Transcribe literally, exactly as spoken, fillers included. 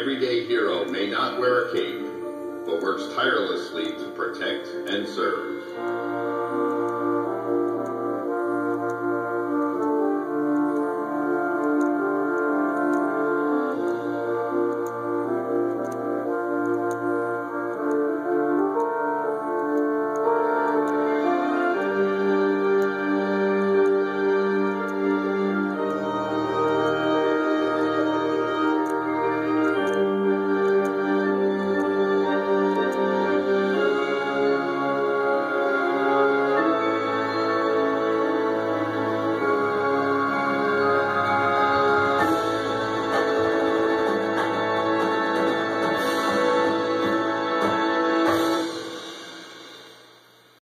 everyday hero may not wear a cape, but works tirelessly to protect and serve.